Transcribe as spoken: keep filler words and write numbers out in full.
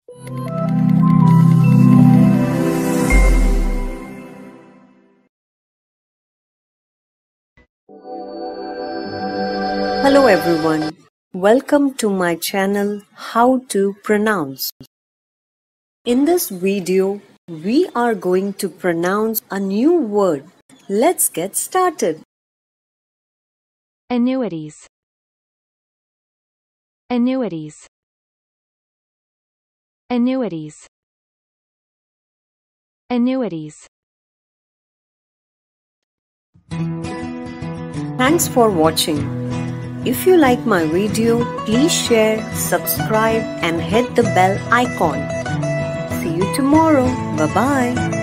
Hello everyone, welcome to my channel How to Pronounce. In this video, we are going to pronounce a new word. Let's get started. Annuities. Annuities. Annuities. Annuities. Thanks for watching. If you like my video, please share, subscribe and hit the bell icon. See you tomorrow. Bye-bye.